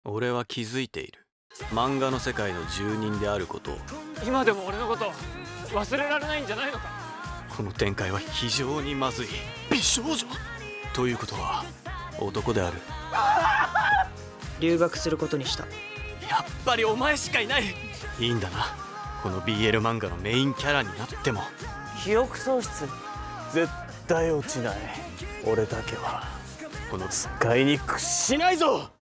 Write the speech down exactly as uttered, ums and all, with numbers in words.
俺は気づいている。漫画の世界の住人であることを。 今でも俺のこと忘れられないんじゃないのか。 この展開は非常にまずい。美少女ということは男である。 留学することにした。 やっぱりお前しかいない。いいんだな、この ビーエル 漫画のメインキャラになっても。 記憶喪失絶対落ちない。俺だけはこの世界に屈しないぞ。